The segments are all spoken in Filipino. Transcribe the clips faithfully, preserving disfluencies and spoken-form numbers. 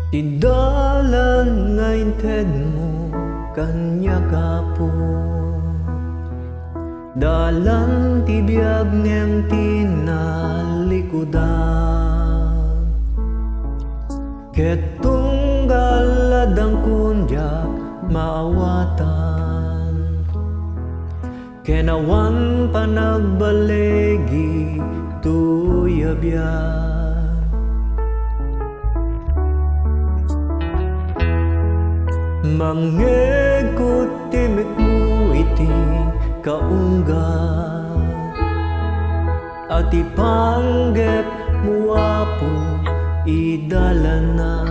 Tidalan ngayon ted mo kanya kapo, dalan tibiyag ngem tinalikudan. Ket tunggal ladang kunjak maawatan, kenawan panagbalegi tuyabyan. Mangegkot timik mo iti kaunggat, at ipanggep mo apo idalana.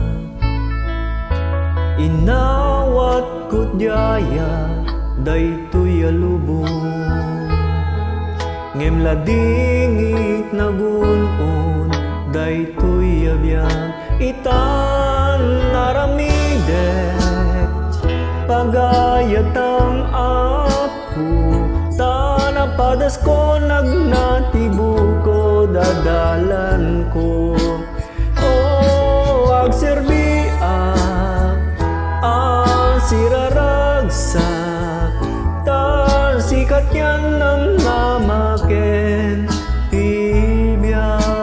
Inawat ko't jaya daytoy alubong, ngem ladingit nagunon daytoy abiyag. Itan naramidek pagayatang ako, tanapadas ko nagnatibo ko dadalan ko. Oh, agserbiak ang siraragsak, tan sikat yan ng namaken tibiyag.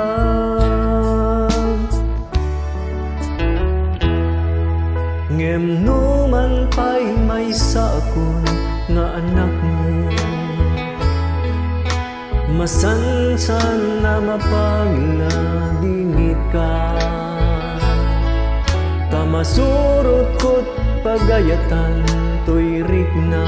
Ngem numan pa'y may sakon nga anak mo, masansan na mapagladingit ka. Tamasurot ko't pagayatan to'y rikna,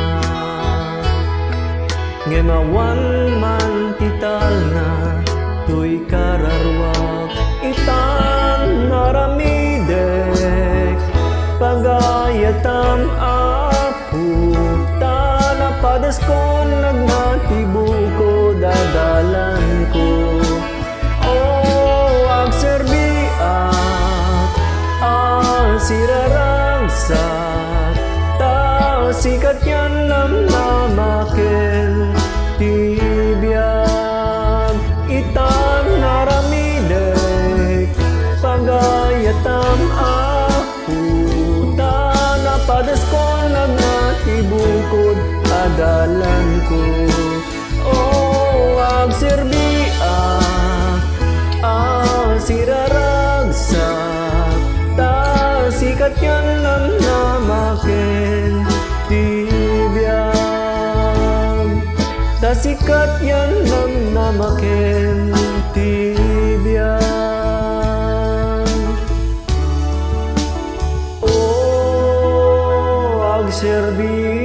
ngem awan man tital na to'y kararwak. Itan naramidek pagayatam apo, tanapadas ko nagnatibo ko dadalan ko. Oh, agserbiak ang siraragsak, ta sikat yan ng namaken tibiyag. Itan naramidek pagayatam apo, padas ko nagnatibukod adalan ko. Oh, agserbiak ang siraragsak, ta sikat yan ng namaken tibiyag. Ta sikat yan ng namaken tibiyag. Serbi